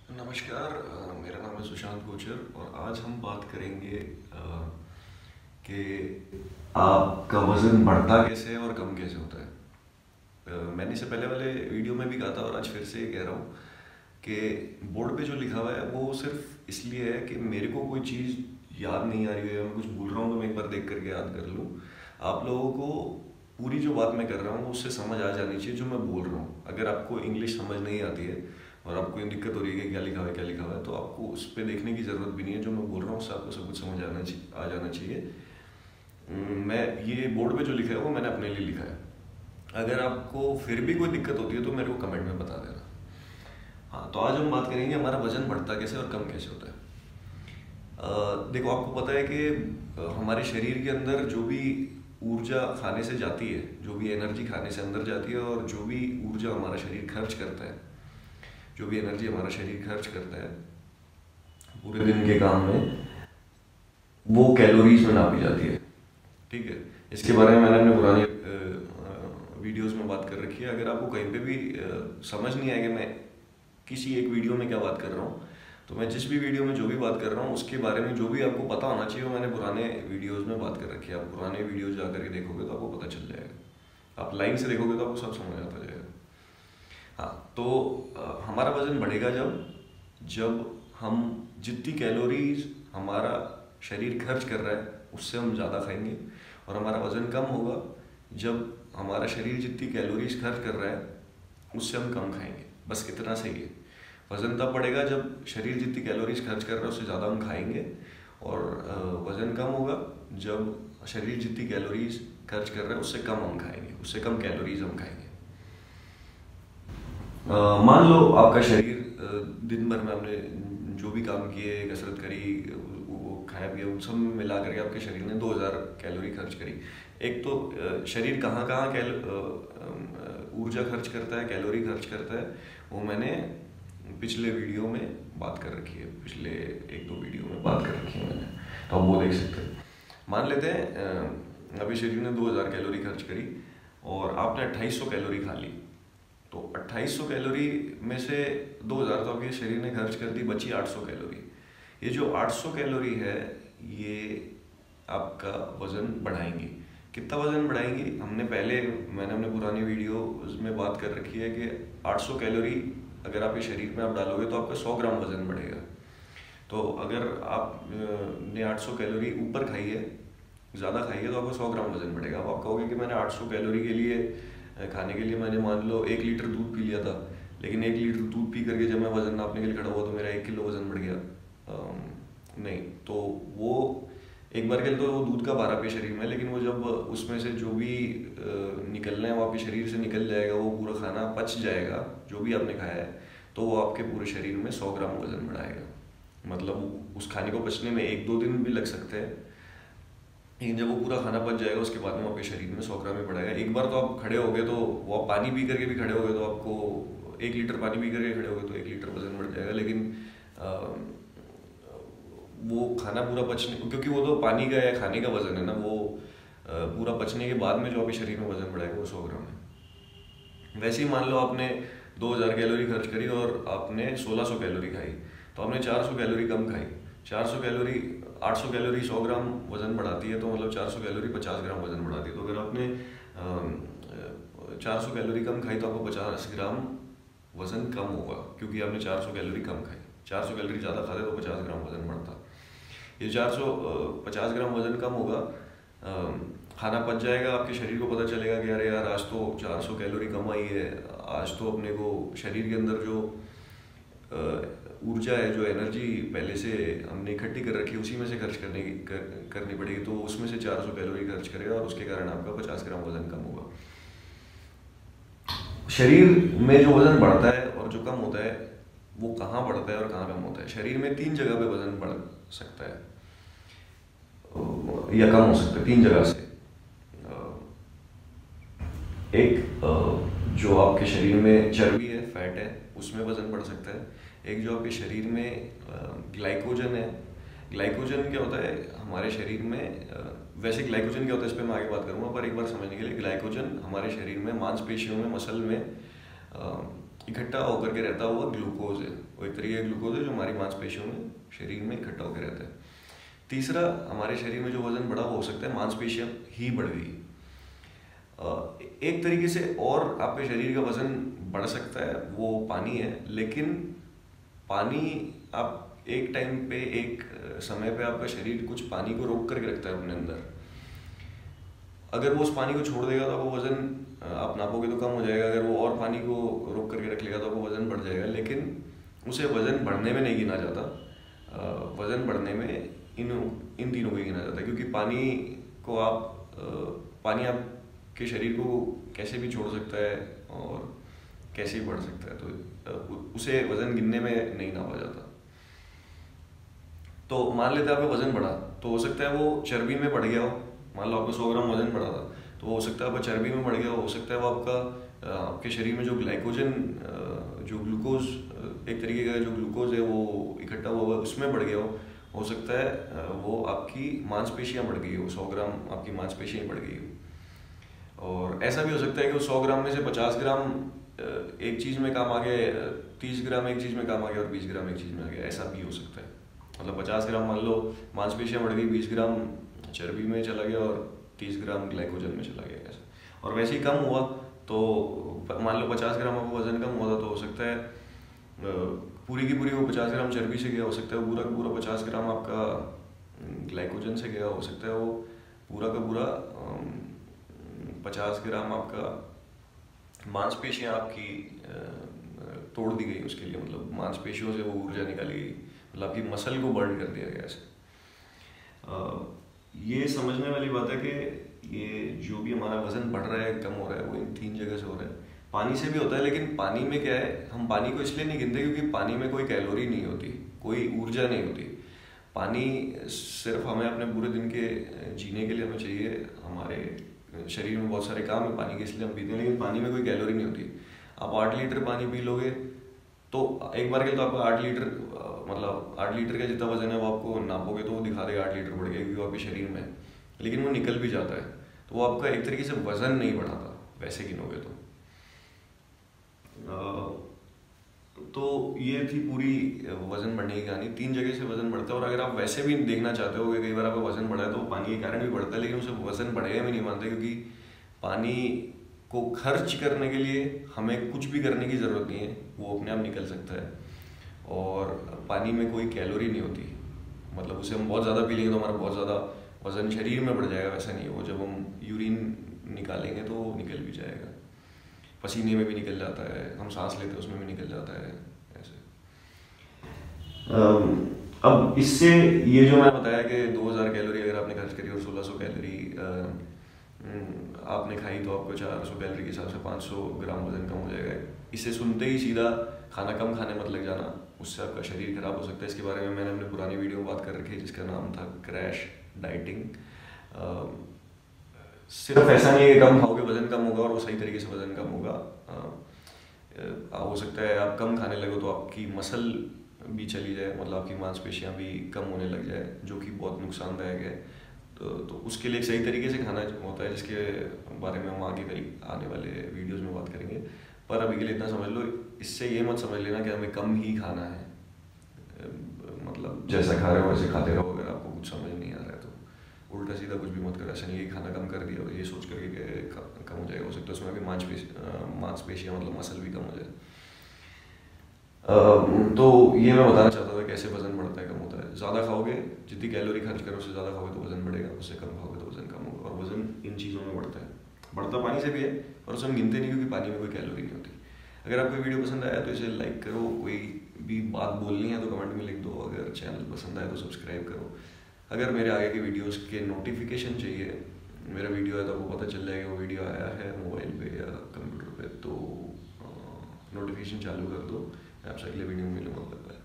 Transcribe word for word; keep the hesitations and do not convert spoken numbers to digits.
नमस्कार। अ, मेरा नाम है सुशांत कोचर और आज हम बात करेंगे अ, कि आपका वज़न बढ़ता कैसे है और कम कैसे होता है। अ, मैंने इससे पहले वाले वीडियो में भी कहा था और आज फिर से कह रहा हूँ कि बोर्ड पे जो लिखा हुआ है वो सिर्फ इसलिए है कि मेरे को कोई चीज़ याद नहीं आ रही है या मैं कुछ भूल रहा हूँ तो मैं एक बार देख करके याद कर लूँ। आप लोगों को पूरी जो बात मैं कर रहा हूँ उससे समझ आ जानी चाहिए जो मैं बोल रहा हूँ। अगर आपको इंग्लिश समझ नहीं आती है और आपको ये दिक्कत हो रही है कि क्या लिखा हुआ है क्या लिखा हुआ है तो आपको उस पर देखने की ज़रूरत भी नहीं है। जो मैं बोल रहा हूँ उससे आपको सब कुछ समझ आना चाहिए आ जाना चाहिए। अम, मैं ये बोर्ड पे जो लिखा है वो मैंने अपने लिए लिखा है। अगर आपको फिर भी कोई दिक्कत होती है तो मेरे को कमेंट में बता देना। हाँ, तो आज हम बात करेंगे हमारा वजन बढ़ता कैसे और कम कैसे होता है। अ, देखो, आपको पता है कि अ, हमारे शरीर के अंदर जो भी ऊर्जा खाने से जाती है, जो भी एनर्जी खाने से अंदर जाती है और जो भी ऊर्जा हमारा शरीर खर्च करता है, जो भी एनर्जी हमारा शरीर खर्च करता है पूरे दिन के काम में, वो कैलोरीज में नापी जाती है। ठीक है, इसके बारे में मैंने अपने पुराने वीडियोस में बात कर रखी है। अगर आपको कहीं पे भी अ, समझ नहीं आएगा मैं किसी एक वीडियो में क्या बात कर रहा हूँ, तो मैं जिस भी वीडियो में जो भी बात कर रहा हूँ उसके बारे में जो भी आपको पता होना चाहिए वो मैंने पुराने वीडियोस में बात कर रखी है। आप पुराने वीडियोस जा करके देखोगे तो आपको पता चल जाएगा। आप लाइन से देखोगे तो आपको सब समझ आता जाएगा। हाँ, तो अ, हमारा वजन बढ़ेगा जब जब हम जितनी कैलोरीज हमारा शरीर खर्च कर रहा है उससे हम ज़्यादा खाएंगे, और हमारा वजन कम होगा जब हमारा शरीर जितनी कैलोरीज खर्च कर रहा है उससे हम कम खाएंगे। बस इतना सही है। वजन तब बढ़ेगा जब शरीर जितनी कैलोरीज खर्च कर रहा है उससे ज़्यादा हम खाएंगे, और अ, वजन कम होगा जब शरीर जितनी कैलोरीज खर्च कर रहा है उससे कम हम खाएंगे, उससे कम कैलोरीज हम खाएंगे। अ, मान लो आपका शरीर अ, दिन भर में आपने जो भी काम किए, कसरत करी, वो खाया पिया, उन सब में मिला करके आपके शरीर ने दो हज़ार कैलोरी खर्च करी। एक तो अ, शरीर कहाँ कहाँ कैल अ, अ, ऊर्जा खर्च करता है, कैलोरी खर्च करता है, वो मैंने पिछले वीडियो में बात कर रखी है। पिछले एक दो वीडियो में बात कर रखी है मैंने, तो आप वो देख सकते हैं। मान लेते हैं अ, अभी शरीर ने दो हज़ार कैलोरी खर्च करी और आपने अट्ठाईस सौ कैलोरी खा ली। तो अट्ठाईस सौ कैलोरी में से दो हज़ार तो आपके शरीर ने खर्च कर दी, बची आठ सौ कैलोरी। ये जो आठ सौ कैलोरी है ये आपका वज़न बढ़ाएंगी। कितना वज़न बढ़ाएंगी? हमने पहले मैंने अपने पुरानी वीडियो में बात कर रखी है कि आठ सौ कैलोरी अगर आपके शरीर में आप डालोगे तो आपका सौ ग्राम वज़न बढ़ेगा। तो अगर आप अ, ने आठ सौ कैलोरी ऊपर खाई है, ज़्यादा खाई है, तो आपका सौ ग्राम वज़न बढ़ेगा। अब आप कहोगे कि मैंने आठ सौ कैलोरी के लिए खाने के लिए मैंने मान लो एक लीटर दूध पी लिया था, लेकिन एक लीटर दूध पी करके जब मैं वज़न नापने के लिए खड़ा हुआ तो मेरा एक किलो वज़न बढ़ गया। अम, नहीं, तो वो एक बार के लिए तो वो दूध का भार आपके शरीर में है, लेकिन वो जब उसमें से जो भी अ, निकलना है वो आपके शरीर से निकल जाएगा, वो पूरा खाना पच जाएगा जो भी आपने खाया है, तो वो आपके पूरे शरीर में सौ ग्राम वज़न बढ़ाएगा। मतलब उस खाने को पचने में एक दो दिन भी लग सकते हैं, लेकिन जब वो पूरा खाना पच जाएगा उसके बाद में आपके शरीर में सौ ग्राम ही बढ़ेगा। एक बार तो आप खड़े हो गए, तो वो आप पानी पी करके भी खड़े हो गए तो आपको एक लीटर पानी पी करके खड़े हो गए तो एक लीटर वजन बढ़ जाएगा। लेकिन आ, वो खाना पूरा पचने, क्योंकि वो तो पानी का या खाने का वजन है ना, वो आ, पूरा पचने के बाद में जो आपके शरीर में वजन बढ़ाएगा वो सौ ग्राम है। वैसे ही मान लो आपने दो हज़ार कैलोरी खर्च करी और आपने सोलह सौ कैलोरी खाई, तो आपने चार सौ कैलोरी कम खाई। चार सौ कैलोरी आठ सौ कैलोरी सौ ग्राम वजन बढ़ाती है, तो मतलब चार सौ कैलोरी पचास ग्राम वजन बढ़ाती है। तो अगर आपने चार सौ कैलोरी कम खाई तो आपको पचास ग्राम वजन कम होगा, क्योंकि आपने चार सौ कैलोरी कम खाई। चार सौ कैलोरी ज़्यादा खाते तो पचास ग्राम वजन बढ़ता। ये चार सौ पचास ग्राम वजन कम होगा, अ, खाना पच जाएगा, आपके शरीर को पता चलेगा कि अरे यार आज तो चार सौ कैलोरी कम आई है, आज तो अपने को शरीर के अंदर जो अ, ऊर्जा है, जो एनर्जी पहले से हमने इकट्ठी कर रखी है उसी में से खर्च करने की कर, करनी पड़ेगी, तो उसमें से चार सौ कैलोरी खर्च करेगा और उसके कारण आपका पचास ग्राम वजन कम होगा। शरीर में जो वजन बढ़ता है और जो कम होता है वो कहाँ बढ़ता है और कहाँ कम होता है? शरीर में तीन जगह पे वजन बढ़ सकता है या कम हो सकता है, तीन जगह से। एक जो आपके शरीर में चर्बी है, फैट है, उसमें वजन बढ़ सकता है। एक जो आपके शरीर में ग्लाइकोजन है। ग्लाइकोजन क्या होता है हमारे शरीर में? वैसे ग्लाइकोजन क्या होता है इस पर मैं आगे बात करूँगा, पर एक बार समझने के लिए, ग्लाइकोजन हमारे शरीर में मांसपेशियों में, मसल में इकट्ठा होकर के रहता हुआ ग्लूकोज है, वो एक तरीके का ग्लूकोज है जो हमारी मांसपेशियों में शरीर में इकट्ठा होकर रहता है। तीसरा, हमारे शरीर में जो वजन बढ़ा हो सकता है मांसपेशियां ही बढ़ गई। एक तरीके से और आपके शरीर का वजन बढ़ सकता है, वो पानी है, लेकिन पानी आप एक टाइम पे एक समय पे आपका शरीर कुछ पानी को रोक करके रखता है अपने अंदर। अगर वो उस पानी को छोड़ देगा तो वो वजन आप नापोगे तो कम हो जाएगा, अगर वो और पानी को रोक करके रख लेगा तो वो वजन बढ़ जाएगा। लेकिन उसे वजन बढ़ने में नहीं गिना जाता, वजन बढ़ने में इन इन तीनों को गिना जाता है, क्योंकि पानी को आप पानी आपके शरीर को कैसे भी छोड़ सकता है और कैसे भी बढ़ सकता है, तो उसे वजन गिनने में नहीं नापा जाता। तो मान लेते हैं आपका वजन बढ़ा, तो हो सकता है वो चर्बी में बढ़ गया हो। मान लो आपका सौ ग्राम वजन बढ़ा था, तो हो सकता है आपका चर्बी में बढ़ गया हो सकता है वो आपका आपके शरीर में जो ग्लाइकोजन जो ग्लूकोज एक तरीके का जो ग्लूकोज है वो इकट्ठा हुआ है उसमें बढ़ गया हो हो सकता है वो आपकी मांसपेशियां बढ़ गई हो, सौ ग्राम आपकी मांसपेशियां बढ़ गई हो। और ऐसा भी हो सकता है कि वो सौ ग्राम में से पचास ग्राम एक चीज़ में काम आ गया, तीस ग्राम एक चीज़ में काम आ गया और बीस ग्राम एक चीज़ में आ गया, ऐसा भी हो सकता है। मतलब पचास ग्राम मान लो मांसपेशियां बढ़ गई, बीस ग्राम चर्बी में चला गया और तीस ग्राम ग्लाइकोजन में चला गया, ऐसा। और वैसे ही कम हुआ तो मान लो पचास ग्राम आपका वजन कम हुआ था, तो हो सकता है पूरी की पूरी वो पचास ग्राम चर्बी से गया, हो सकता है पूरा का पूरा पचास ग्राम आपका ग्लाइकोजन से गया, हो सकता है वो पूरा का पूरा पचास ग्राम आपका मांसपेशियां आपकी तोड़ दी गई उसके लिए, मतलब मांसपेशियों से वो ऊर्जा निकाली गई, मतलब आपकी मसल को बर्न कर दिया गया ऐसे। ये समझने वाली बात है कि ये जो भी हमारा वजन बढ़ रहा है कम हो रहा है वो इन तीन जगह से हो रहा है। पानी से भी होता है, लेकिन पानी में क्या है, हम पानी को इसलिए नहीं गिनते क्योंकि पानी में कोई कैलोरी नहीं होती, कोई ऊर्जा नहीं होती। पानी सिर्फ हमें अपने पूरे दिन के जीने के लिए हमें चाहिए, हमारे शरीर में बहुत सारे काम है पानी के, इसलिए हम पीते हैं, लेकिन पानी में कोई कैलोरी नहीं होती। आप आठ लीटर पानी पी लोगे तो एक बार के तो आपका आठ लीटर मतलब आठ लीटर का जितना वजन है वो आपको नापोगे तो वो दिखा देगा आठ लीटर बढ़ गया क्योंकि आपके शरीर में, लेकिन वो निकल भी जाता है, तो वो आपका एक तरीके से वजन नहीं बढ़ाता वैसे गिनोगे तो। तो ये थी पूरी वजन बढ़ने की कहानी। तीन जगह से वजन बढ़ता है, और अगर आप वैसे भी देखना चाहते हो कि कई बार आपका वजन बढ़ा है तो पानी के कारण भी बढ़ता है, लेकिन उसे वजन बढ़ेगा में नहीं मानते, क्योंकि पानी को खर्च करने के लिए हमें कुछ भी करने की ज़रूरत नहीं है, वो अपने आप निकल सकता है। और पानी में कोई कैलोरी नहीं होती, मतलब उसे हम बहुत ज़्यादा पी लेंगे तो हमारा बहुत ज़्यादा वजन शरीर में बढ़ जाएगा, वैसा नहीं है। वो जब हम यूरिन निकालेंगे तो वो निकल भी जाएगा, पसीने में भी निकल जाता है, हम सांस लेते हैं उसमें भी निकल जाता है ऐसे। अब इससे ये जो मैं बताया कि दो हज़ार कैलोरी अगर आपने खर्च करी और सोलह सौ कैलोरी आपने खाई तो आपको चार सौ कैलोरी के हिसाब से पाँच सौ ग्राम वजन कम हो जाएगा। इसे सुनते ही सीधा खाना कम खाने मत लग जाना, उससे आपका शरीर खराब हो सकता है। इसके बारे में मैंने अपने पुरानी वीडियो में बात कर रखी है जिसका नाम था क्रैश डाइटिंग। सिर्फ ऐसा नहीं है कि कम खाओगे वजन कम होगा और वो सही तरीके से वजन कम होगा। हो सकता है आप कम खाने लगो तो आपकी मसल भी चली जाए, मतलब आपकी मांसपेशियां भी कम होने लग जाए, जो कि बहुत नुकसानदायक है। तो, तो उसके लिए एक सही तरीके से खाना होता है, जिसके बारे में हम आगे करी आने वाले वीडियोस में बात करेंगे। पर अभी के लिए इतना समझ लो, इससे ये मत समझ लेना कि हमें कम ही खाना है, मतलब जैसा खा रहे हो वैसे खाते रहो। अगर आपको कुछ समझ नहीं आ रहा है तो उल्टा सीधा कुछ भी मत करो। ऐसा नहीं है कि खाना कम कर दिया और ये सोच करके कि कम हो जाएगा, हो सकता है उसमें भी मांसपेशी मांसपेशियाँ मतलब मसल भी कम हो जाए। तो ये मैं बताना चाहता था कैसे वजन बढ़ता है कम होता है। ज़्यादा खाओगे, जितनी कैलोरी खर्च करो उससे ज़्यादा खाओगे तो वजन बढ़ेगा, उससे कम खाओगे तो वजन कम होगा। और वजन इन चीज़ों में बढ़ता है, बढ़ता पानी से भी है और उसे हम गिनते नहीं क्योंकि पानी में कोई कैलोरी नहीं होती। अगर आपको वीडियो पसंद आया तो इसे लाइक करो, कोई भी बात बोलनी है तो कमेंट में लिख दो, अगर चैनल पसंद आया तो सब्सक्राइब करो। अगर मेरे आगे के वीडियोस के नोटिफिकेशन चाहिए, मेरा वीडियो है तो आपको पता चल जाएगा वो वीडियो आया है मोबाइल पे या कंप्यूटर पे, तो नोटिफिकेशन चालू कर दो। मैं आपसे अगले वीडियो में मिलूँगा।